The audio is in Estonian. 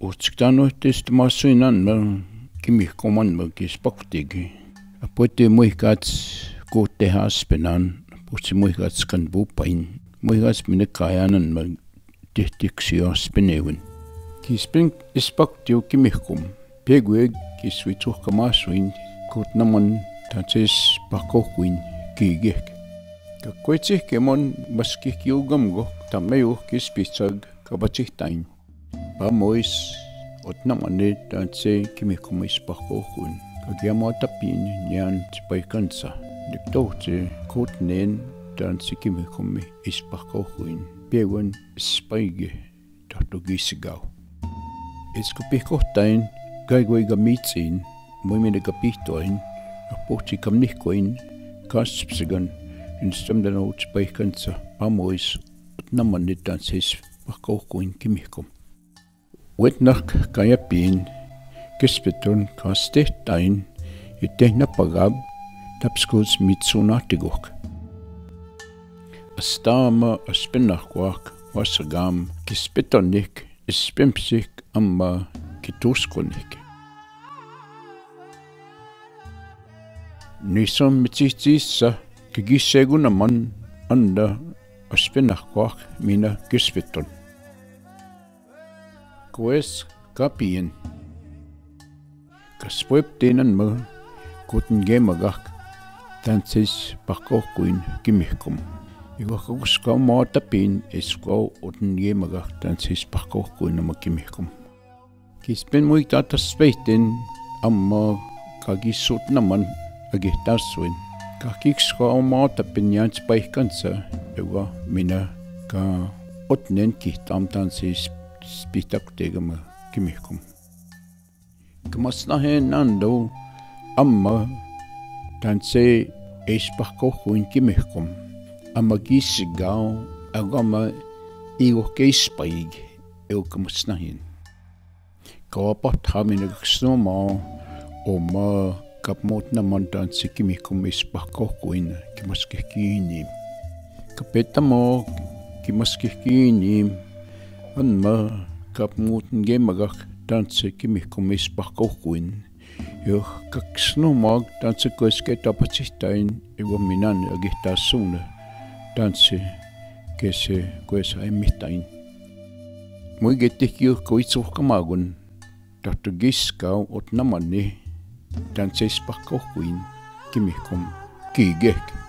Utsktanoitteista maasuinan mä kimihkoman mä kispakutigi. Puhutti muihkats kuutteha aspenan, puhutti muihkats kan puupain. Muihkats minne kajanan mä tehtyksi aspenevun. Kispen ispakutio kimihkom. Pegueg kisvituhka maasuin, kuutnaman tatsis pakohuin kiigek. Kakkoitsihke mon maskihkiugamgo, tammejuh kispitsag kabatsihtain. Pamois otnamanne tatsi kimihkom ispakohuin. Kagiamo tapin nian paikansa. Diktohti kuutneen tatsi kimihkom ispakohuin. Pegun spaige tahtogisigau. Iskupihkohtain Kaikoiga mitsiin, muiminega pihtoin, pohti kamnihkoin, kaspsigan, instamdan outs paikansa, pamois, otnamannitan siis pakauhkuin kimihkom. Uetnak kajapiin, kespetun kastehtain, ettehna pagab, tapskuls mitsunahtigok. Astama aspennahkuak, wasagam, kespetonnik, espempsik, amma, kituskunik. Nisom mitsitsissa kigissegunaman anda aspennahkuak mina kisveton. Kues kapien. Kaspoipteenan mä kuten gemagak tantsis pakkohkuin kimihkum. Ikuakuskau maatapin eskau oten gemagak tantsis pakkohkuin nama kimihkum. Kispen muiktatas veihten amma kakissut naman agihtassuin. Kakikska maatapin jans paikkansa, joka minä ka otnen kihtam tansis spihtaktegama kimihkum. Kamasnahen ando amma tanse eispahkohuin kimihkum. Amma kissigau agama iuhkeispaig eukamasnahen. Kaupat haminagaksnoma oma kapmot naman tansi kimihkum ispahkohuin kimaskihkiinim. Kapetamo kimaskihkiinim anma kapmuten gemagak tansi kimihkum ispahkohuin. Jo kaksnomag tansi koiske tapatsihtain iwaminan agihtassuuna tansi kese koesa emihtain. Muigettikkiu koitsuhkamagun tahtogiskau otnamanni tansi ispahkohuin kimihkum kiigek.